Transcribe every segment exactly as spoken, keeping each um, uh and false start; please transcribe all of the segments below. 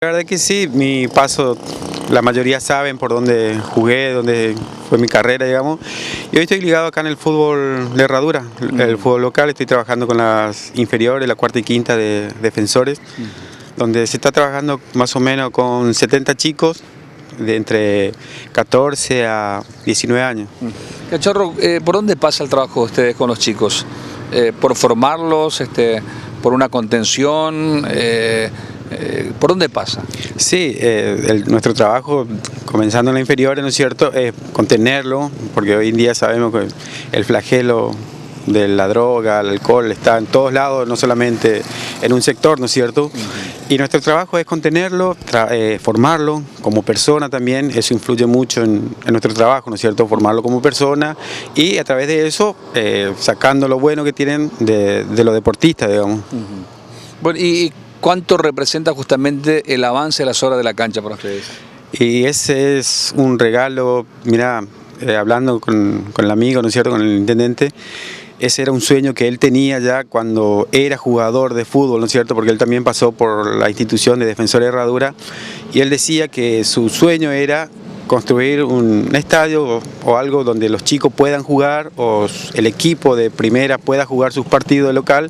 La verdad que sí, mi paso, la mayoría saben por dónde jugué, dónde fue mi carrera, digamos. Y hoy estoy ligado acá en el fútbol de Herradura, el, el fútbol local. Estoy trabajando con las inferiores, la cuarta y quinta de defensores, donde se está trabajando más o menos con setenta chicos de entre catorce a diecinueve años. Cachorro, eh, ¿por dónde pasa el trabajo de ustedes con los chicos? Eh, ¿Por formarlos? Este, ¿Por una contención? Eh, eh, ¿Por dónde pasa? Sí, eh, el, nuestro trabajo, comenzando en la inferior, ¿no es cierto?, es contenerlo, porque hoy en día sabemos que el flagelo de la droga, el alcohol, está en todos lados, no solamente en un sector, ¿no es cierto? Y nuestro trabajo es contenerlo, eh, formarlo como persona también. Eso influye mucho en, en nuestro trabajo, ¿no es cierto? Formarlo como persona y a través de eso eh, sacando lo bueno que tienen de, de los deportistas, digamos. Uh-huh. Bueno, ¿y cuánto representa justamente el avance de las horas de la cancha para ustedes? Y ese es un regalo, mira, eh, hablando con, con el amigo, ¿no es cierto?, con el intendente. Ese era un sueño que él tenía ya cuando era jugador de fútbol, ¿no es cierto? Porque él también pasó por la institución de Defensores de Herradura y él decía que su sueño era construir un estadio o, o algo donde los chicos puedan jugar o el equipo de primera pueda jugar sus partidos de local.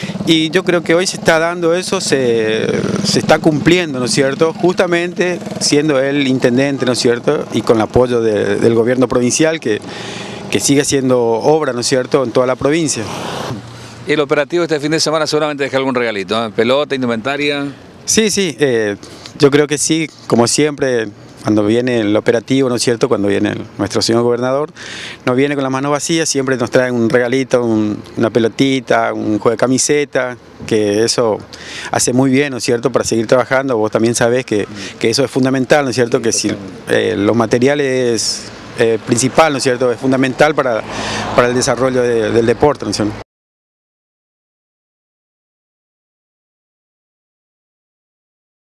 Y yo creo que hoy se está dando eso, se, se está cumpliendo, ¿no es cierto? Justamente siendo él intendente, ¿no es cierto? Y con el apoyo de, del gobierno provincial que... que sigue haciendo obra, ¿no es cierto?, en toda la provincia. ¿Y el operativo este fin de semana seguramente deja algún regalito, ¿eh? ¿Pelota, indumentaria? Sí, sí, eh, yo creo que sí, como siempre, cuando viene el operativo, ¿no es cierto?, cuando viene el, nuestro señor gobernador, nos viene con las manos vacías, siempre nos traen un regalito, un, una pelotita, un juego de camiseta, que eso hace muy bien, ¿no es cierto?, para seguir trabajando. Vos también sabés que, que eso es fundamental, ¿no es cierto?, que si eh, los materiales... Eh, principal, ¿no es cierto?, es fundamental para, para el desarrollo de, del deporte, ¿no es cierto?